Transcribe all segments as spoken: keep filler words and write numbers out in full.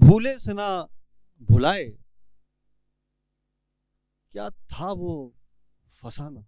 भूले से ना भुलाए, क्या था वो फसाना।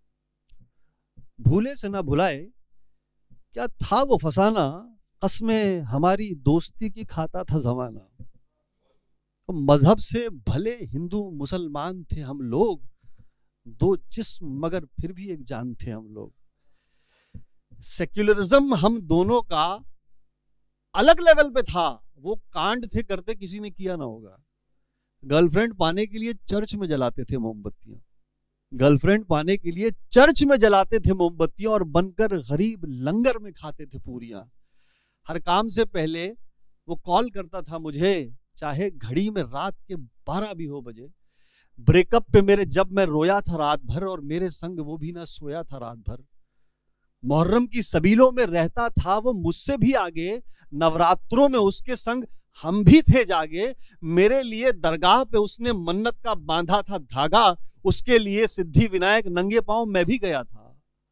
भूले से ना भुलाए, क्या था वो फसाना, कसमें हमारी दोस्ती की खाता था जमाना। तो मजहब से भले हिंदू मुसलमान थे हम लोग, दो जिस्म मगर फिर भी एक जान थे हम लोग। सेक्युलरिज्म हम दोनों का अलग लेवल पे था, वो कांड थे करते किसी ने किया ना होगा। गर्लफ्रेंड पाने के लिए चर्च में जलाते थे मोमबत्तियां, गर्लफ्रेंड पाने के लिए चर्च में जलाते थे मोमबत्तियां, और बनकर गरीब लंगर में खाते थे पूरियां। हर काम से पहले वो कॉल करता था मुझे, चाहे घड़ी में रात के बारह भी हो बजे। ब्रेकअप पे मेरे जब मैं रोया था रात भर, और मेरे संग वो भी ना सोया था रात भर। मुहर्रम की सबीलों में रहता था वो मुझसे भी आगे, नवरात्रों में उसके संग हम भी थे जागे। मेरे लिए दरगाह पे उसने मन्नत का बांधा था धागा, उसके लिए सिद्धि विनायक नंगे पांव मैं भी गया था।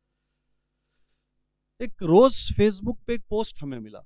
एक रोज फेसबुक पे एक पोस्ट हमें मिला,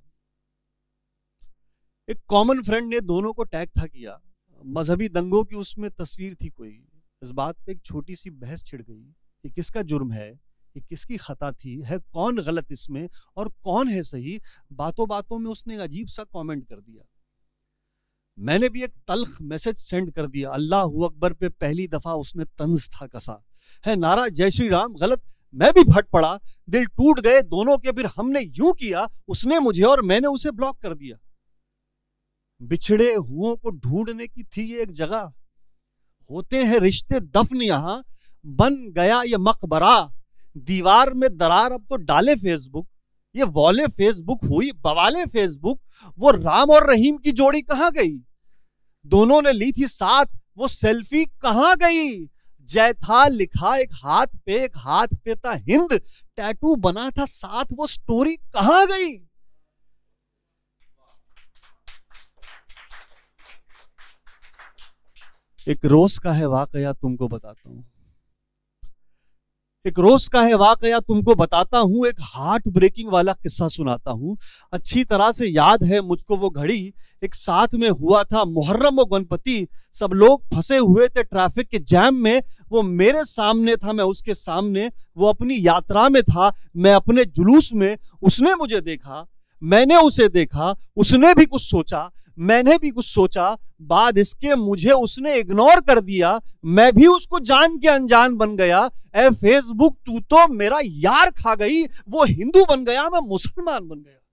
एक कॉमन फ्रेंड ने दोनों को टैग था किया। मजहबी दंगों की उसमें तस्वीर थी कोई। इस बात पे एक छोटी सी बहस छिड़ गई, ये किसका जुर्म है, ये किसकी खता थी, है कौन गलत इसमें और कौन है सही। बातों बातों में उसने एक अजीब सा कमेंट कर दिया। मैंने भी एक तल्ख मैसेज सेंड कर दिया। अल्लाह अकबर पे पहली दफा उसने तंज था कसा, है नारा जय श्री राम गलत। मैं भी फट पड़ा, दिल टूट गए दोनों के। फिर हमने यूं किया, उसने मुझे और मैंने उसे ब्लॉक कर दिया। बिछड़े हुओं को ढूंढने की थी ये एक जगह, होते हैं रिश्ते दफन यहां, बन गया ये मकबरा। दीवार में दरार अब तो डाले फेसबुक, ये वॉले फेसबुक हुई बवाले फेसबुक। वो राम और रहीम की जोड़ी कहां गई, दोनों ने ली थी साथ, वो सेल्फी कहां गई। जय था लिखा एक हाथ पे, एक हाथ पे था हिंद, टैटू बना था साथ, वो स्टोरी कहां गई। एक रोज का है वाकया तुमको बताता हूं, एक रोज का है वाकया तुमको बताता हूं, एक हार्ट ब्रेकिंग वाला किस्सा सुनाता हूं। अच्छी तरह से याद है मुझको वो घड़ी, एक साथ में हुआ था मुहर्रम और गणपति। सब लोग फंसे हुए थे ट्रैफिक के जैम में, वो मेरे सामने था मैं उसके सामने। वो अपनी यात्रा में था, मैं अपने जुलूस में। उसने मुझे देखा, मैंने उसे देखा, उसने भी कुछ सोचा, मैंने भी कुछ सोचा। बाद इसके मुझे उसने इग्नोर कर दिया, मैं भी उसको जान के अनजान बन गया। ए फेसबुक तू तो मेरा यार खा गई, वो हिंदू बन गया, मैं मुसलमान बन गया।